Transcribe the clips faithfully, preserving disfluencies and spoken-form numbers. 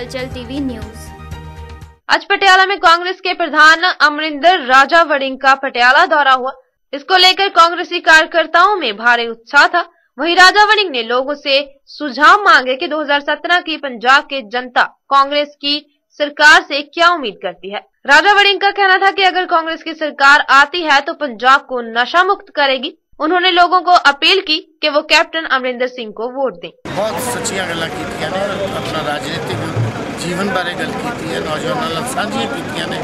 हलचल TV news. आज पटियाला में कांग्रेस के प्रधान अमरिंदर राजा वड़िंग का पटियाला दौरा हुआ। इसको लेकर कांग्रेसी कार्यकर्ताओं में भारी उत्साह था। वहीं राजा वड़िंग ने लोगों से सुझाव मांगे कि दो हज़ार सत्रह की पंजाब की जनता कांग्रेस की सरकार से क्या उम्मीद करती है। राजा वड़िंग का कहना था कि अगर कांग्रेस की सरकार आती है तो पंजाब को नशा मुक्त करेगी। उन्होंने लोगों को अपील की कि वो कैप्टन अमरिंदर सिंह को वोट दें। बहुत सच्चियां गल्लां कीतियां ने, अपना राजनीतिक जीवन बारे गल की है, नौजवानों नाल साझियां कीतियां ने,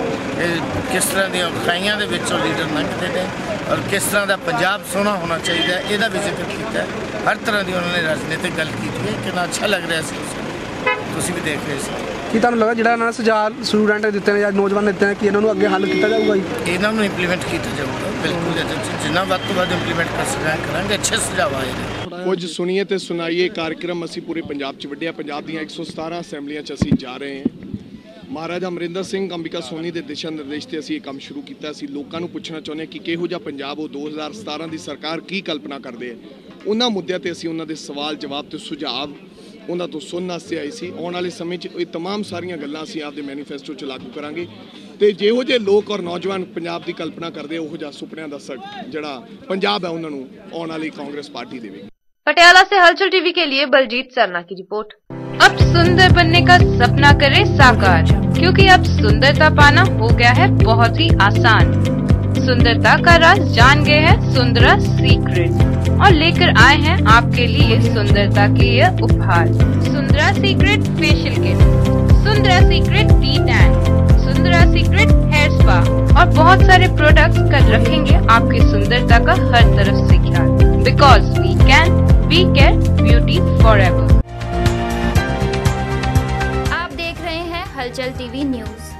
किस तरह दी औखाइयां दे विचों लीडर लंघदे ने और किस तरह का पंजाब सोहना होना चाहिए, ਇਹਦਾ भी जिक्र किया। हर तरह की उन्होंने राजनीतिक गल की है। कितना अच्छा लग रहा है, तुसीं भी देख रहे सी। ਕੀ ਤੁਹਾਨੂੰ ਲੱਗਾ ਜਿਹੜਾ ਇਹਨਾਂ ਨੇ ਸੁਝਾਅ ਸਟੂਡੈਂਟ ਦਿੱਤੇ ਨੇ ਜਾਂ ਨੌਜਵਾਨ ਦਿੱਤੇ ਨੇ ਕਿ ਇਹਨਾਂ ਨੂੰ ਅੱਗੇ ਹੱਲ ਕੀਤਾ ਜਾਊਗਾ ਜੀ? ਇਹਨਾਂ ਨੂੰ ਇੰਪਲੀਮੈਂਟ ਕੀਤਾ ਜਾਊਗਾ, ਬਿਲਕੁਲ ਜਿੰਨਾ ਵੱਧ ਤੋਂ ਵੱਧ ਇੰਪਲੀਮੈਂਟ ਕਰ ਸਕਾਂ ਕਰਾਂਗੇ। ਅੱਛੇ ਸੁਝਾਅ ਆਏ ਨੇ। ਕੁਝ ਸੁਣੀਏ ਤੇ ਸੁਣਾਈਏ कार्यक्रम ਅਸੀਂ ਪੂਰੇ ਪੰਜਾਬ 'ਚ ਵੱਡਿਆ। ਪੰਜਾਬ ਦੀਆਂ एक सौ सतारह ਅਸੈਂਬਲੀਆਂ 'ਚ ਅਸੀਂ ਜਾ ਰਹੇ ਹਾਂ। ਮਹਾਰਾਜਾ ਅਮਰਿੰਦਰ ਸਿੰਘ ਅੰਬਿਕਾ ਸੋਨੀ ਦੇ ਦਿਸ਼ਾ ਨਿਰਦੇਸ਼ ਤੇ ਅਸੀਂ ਇਹ ਕੰਮ ਸ਼ੁਰੂ ਕੀਤਾ। ਅਸੀਂ ਲੋਕਾਂ ਨੂੰ ਪੁੱਛਣਾ ਚਾਹੁੰਦੇ ਹਾਂ ਕਿ ਕਿਹੋ ਜਿਹਾ ਪੰਜਾਬ ਉਹ ਦੋ ਹਜ਼ਾਰ ਸਤਾਰਾਂ ਦੀ ਸਰਕਾਰ ਕੀ ਕਲਪਨਾ ਕਰਦੇ ਹੈ। ਉਹਨਾਂ ਮੁੱਦਿਆਂ ਤੇ ਅਸੀਂ ਉਹਨਾਂ ਦੇ ਸਵਾਲ ਜਵਾਬ ਤੇ ਸੁਝਾਅ ਉਹਨਾਂ ਤੋਂ ਸੁਣਨ ਵਾਸਤੇ ਆਏ ਸੀ। ਆਉਣ ਵਾਲੇ ਸਮੇਂ 'ਚ ਇਹ तमाम ਸਾਰੀਆਂ ਗੱਲਾਂ ਅਸੀਂ ਆਪਦੇ ਮੈਨੀਫੈਸਟੋ 'ਚ ਲਾਗੂ ਕਰਾਂਗੇ ਤੇ ਜਿਹੋ ਜਿਹੇ ਲੋਕ ਔਰ ਨੌਜਵਾਨ ਪੰਜਾਬ ਦੀ ਕਲਪਨਾ ਕਰਦੇ ਉਹੋ ਜਿਹਾ ਸੁਪਨਿਆਂ ਦਾ ਜਿਹੜਾ ਪੰਜਾਬ ਹੈ ਉਹਨਾਂ ਨੂੰ ਆਉਣ ਵਾਲੀ कांग्रेस पार्टी देवेगी। पटियाला से हलचल टीवी के लिए बलजीत सरना की रिपोर्ट। अब सुंदर बनने का सपना करे साकार, क्योंकि अब सुंदरता पाना हो गया है बहुत ही आसान। सुंदरता का राज जान गए हैं सुंदरा सीक्रेट और लेकर आए हैं आपके लिए सुंदरता के ये उपहार। Sundara secret facial kit, Sundara secret D tan, Sundara secret hair spa और बहुत सारे प्रोडक्ट्स कर रखेंगे आपकी सुंदरता का हर तरफ से ख्याल। Because we can we care beauty forever. आप देख रहे हैं हलचल टीवी न्यूज।